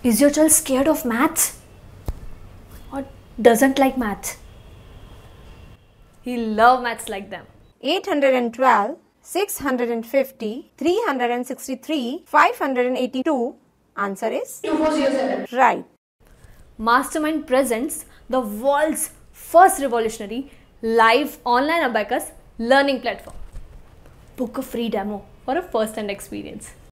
Is your child scared of maths? Or doesn't like maths? He loves maths like them. 812, 650, 363, 582. Answer is 2407. right. Mastermind presents the world's first revolutionary live online Abacus learning platform. Book a free demo for a first-hand experience.